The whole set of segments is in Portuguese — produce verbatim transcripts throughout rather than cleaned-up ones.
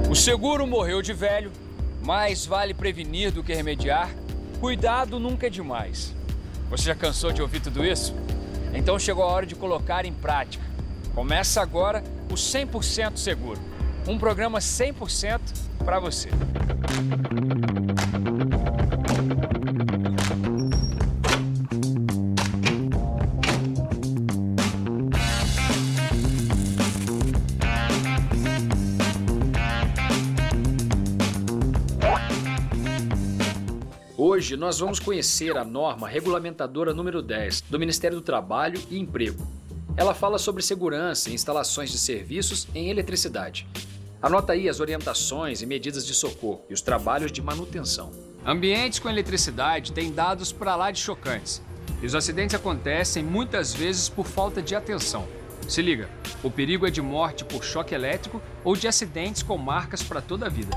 O seguro morreu de velho, mais vale prevenir do que remediar. Cuidado nunca é demais. Você já cansou de ouvir tudo isso? Então chegou a hora de colocar em prática. Começa agora o cem por cento Seguro. Um programa cem por cento para você. Hoje nós vamos conhecer a norma regulamentadora número dez do Ministério do Trabalho e Emprego. Ela fala sobre segurança em instalações de serviços em eletricidade. Anota aí as orientações e medidas de socorro e os trabalhos de manutenção. Ambientes com eletricidade têm dados para lá de chocantes. E os acidentes acontecem muitas vezes por falta de atenção. Se liga, o perigo é de morte por choque elétrico ou de acidentes com marcas para toda a vida.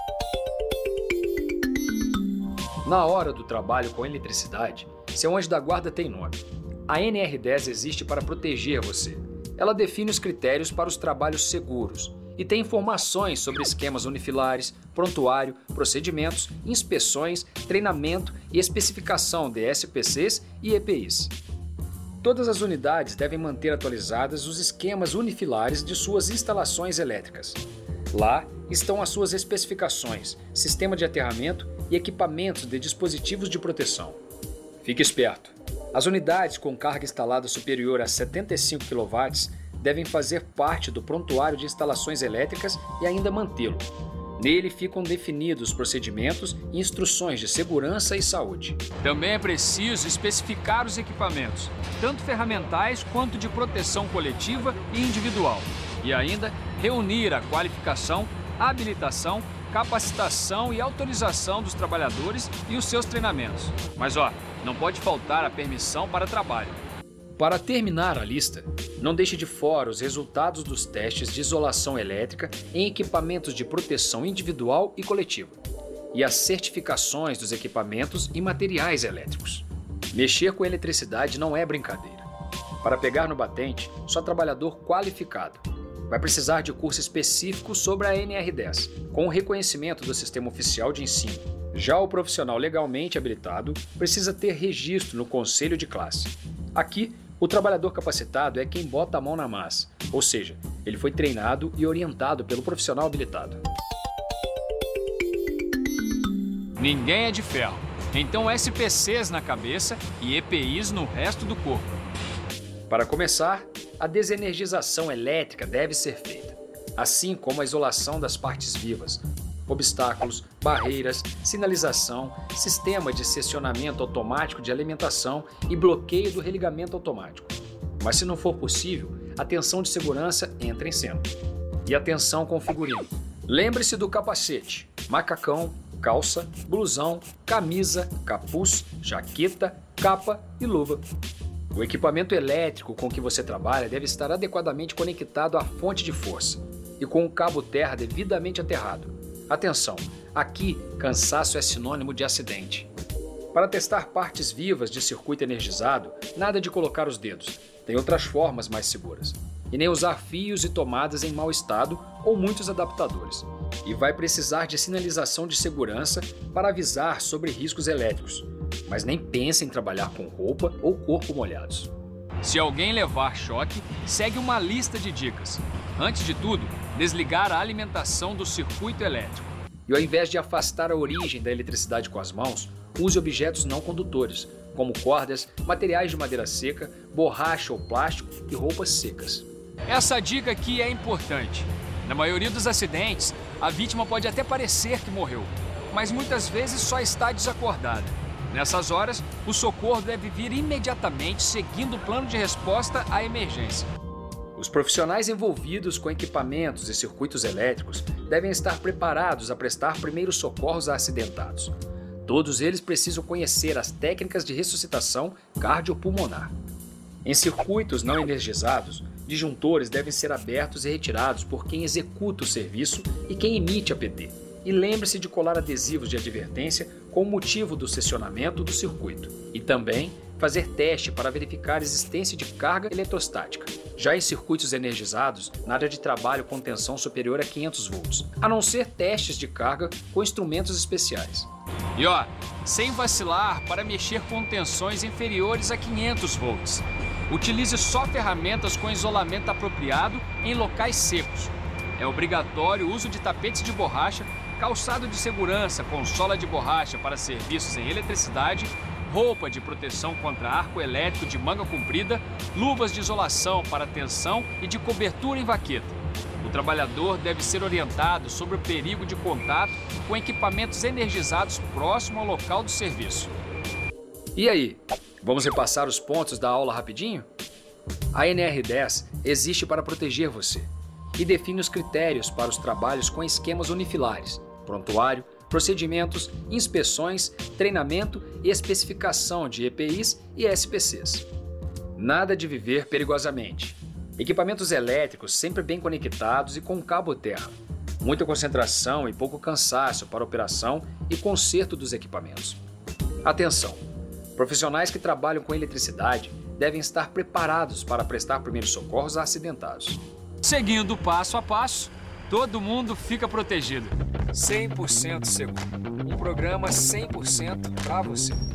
Na hora do trabalho com eletricidade, seu anjo da guarda tem nome. A N R dez existe para proteger você. Ela define os critérios para os trabalhos seguros e tem informações sobre esquemas unifilares, prontuário, procedimentos, inspeções, treinamento e especificação de S P Cs e E P Is. Todas as unidades devem manter atualizadas os esquemas unifilares de suas instalações elétricas. Lá estão as suas especificações, sistema de aterramento e equipamentos de dispositivos de proteção. Fique esperto! As unidades com carga instalada superior a setenta e cinco quilowatts devem fazer parte do prontuário de instalações elétricas e ainda mantê-lo. Nele ficam definidos os procedimentos e instruções de segurança e saúde. Também é preciso especificar os equipamentos, tanto ferramentais quanto de proteção coletiva e individual. E ainda reunir a qualificação, habilitação, capacitação e autorização dos trabalhadores e os seus treinamentos. Mas ó, não pode faltar a permissão para trabalho. Para terminar a lista, não deixe de fora os resultados dos testes de isolação elétrica em equipamentos de proteção individual e coletiva e as certificações dos equipamentos e materiais elétricos. Mexer com eletricidade não é brincadeira. Para pegar no batente, só trabalhador qualificado. Vai precisar de curso específico sobre a N R dez, com o reconhecimento do Sistema Oficial de Ensino. Já o profissional legalmente habilitado precisa ter registro no Conselho de Classe. Aqui, o trabalhador capacitado é quem bota a mão na massa, ou seja, ele foi treinado e orientado pelo profissional habilitado. Ninguém é de ferro, então S P Cs na cabeça e E P Is no resto do corpo. Para começar, a desenergização elétrica deve ser feita, assim como a isolação das partes vivas, obstáculos, barreiras, sinalização, sistema de seccionamento automático de alimentação e bloqueio do religamento automático. Mas se não for possível, a tensão de segurança entra em cena. E atenção com o figurino. Lembre-se do capacete, macacão, calça, blusão, camisa, capuz, jaqueta, capa e luva. O equipamento elétrico com que você trabalha deve estar adequadamente conectado à fonte de força e com o cabo terra devidamente aterrado. Atenção, aqui cansaço é sinônimo de acidente. Para testar partes vivas de circuito energizado, nada de colocar os dedos. Tem outras formas mais seguras. E nem usar fios e tomadas em mau estado ou muitos adaptadores. E vai precisar de sinalização de segurança para avisar sobre riscos elétricos. Mas nem pense em trabalhar com roupa ou corpo molhados. Se alguém levar choque, segue uma lista de dicas. Antes de tudo, desligar a alimentação do circuito elétrico. E ao invés de afastar a origem da eletricidade com as mãos, use objetos não condutores, como cordas, materiais de madeira seca, borracha ou plástico e roupas secas. Essa dica aqui é importante. Na maioria dos acidentes, a vítima pode até parecer que morreu, mas muitas vezes só está desacordada. Nessas horas, o socorro deve vir imediatamente seguindo o plano de resposta à emergência. Os profissionais envolvidos com equipamentos e circuitos elétricos devem estar preparados a prestar primeiros socorros a acidentados. Todos eles precisam conhecer as técnicas de ressuscitação cardiopulmonar. Em circuitos não energizados, disjuntores devem ser abertos e retirados por quem executa o serviço e quem emite a P T. E lembre-se de colar adesivos de advertência com o motivo do seccionamento do circuito. E também fazer teste para verificar a existência de carga eletrostática, Já em circuitos energizados, nada de trabalho com tensão superior a quinhentos volts, a não ser testes de carga com instrumentos especiais. E ó, sem vacilar para mexer com tensões inferiores a quinhentos volts. Utilize só ferramentas com isolamento apropriado em locais secos. É obrigatório o uso de tapetes de borracha, calçado de segurança com sola de borracha para serviços em eletricidade, roupa de proteção contra arco elétrico de manga comprida, luvas de isolação para tensão e de cobertura em vaqueta. O trabalhador deve ser orientado sobre o perigo de contato com equipamentos energizados próximo ao local do serviço. E aí, vamos repassar os pontos da aula rapidinho? A N R dez existe para proteger você e define os critérios para os trabalhos com esquemas unifilares, prontuário, procedimentos, inspeções, treinamento e especificação de E P Is e S P Cs. Nada de viver perigosamente. Equipamentos elétricos sempre bem conectados e com cabo terra. Muita concentração e pouco cansaço para operação e conserto dos equipamentos. Atenção! Profissionais que trabalham com eletricidade devem estar preparados para prestar primeiros socorros a acidentados. Seguindo passo a passo, todo mundo fica protegido. cem por cento seguro. Um programa cem por cento para você.